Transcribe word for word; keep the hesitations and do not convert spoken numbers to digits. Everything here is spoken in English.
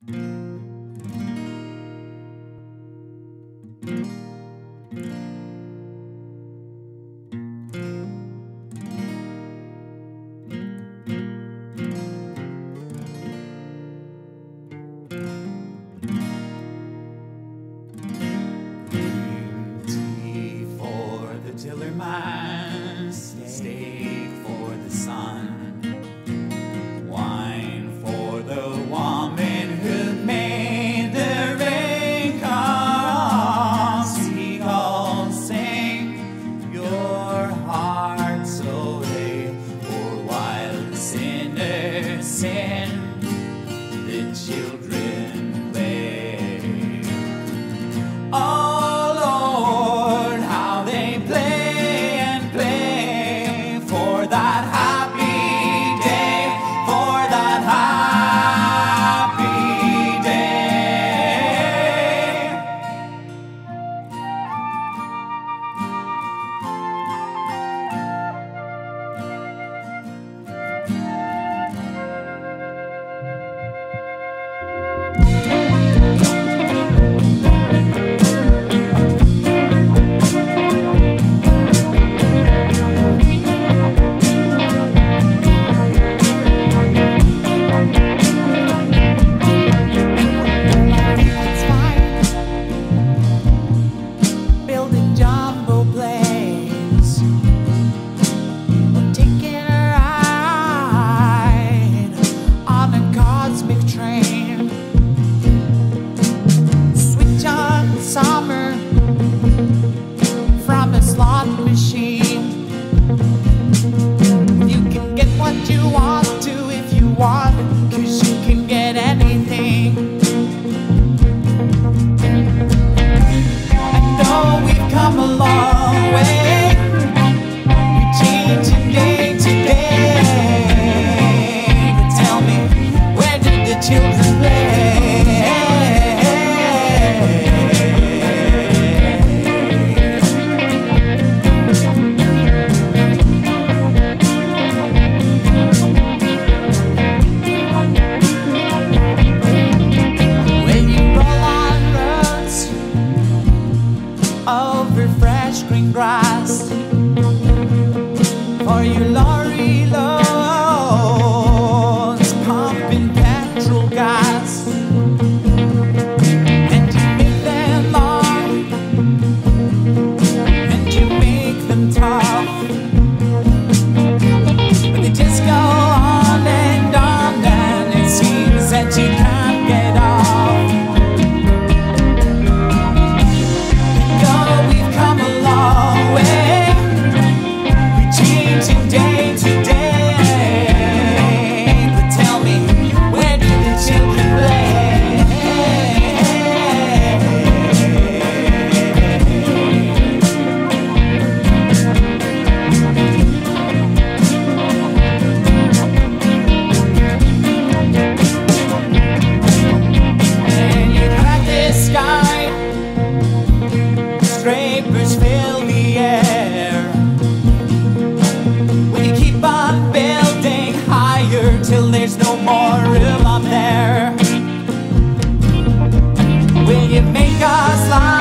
Tillerman, steak for the sun, wine for the woman who made the rain come. Seagulls sing your heart's away, for while the sinners sin, the children play. Oh, that happy day, for that happy machine. You can get what you want to if you want, 'cause you can get anything. I know we've come a long way, we're changing day to day. But tell me, where did the children play? Over fresh green grass, for your lorry loads, pumping petrol gas, and you make them long, and you make them tough, but they just go on and on, and it seems that you can't get off. Scrapers fill the air when you keep on building higher till there's no more room up there. Will you make us lie?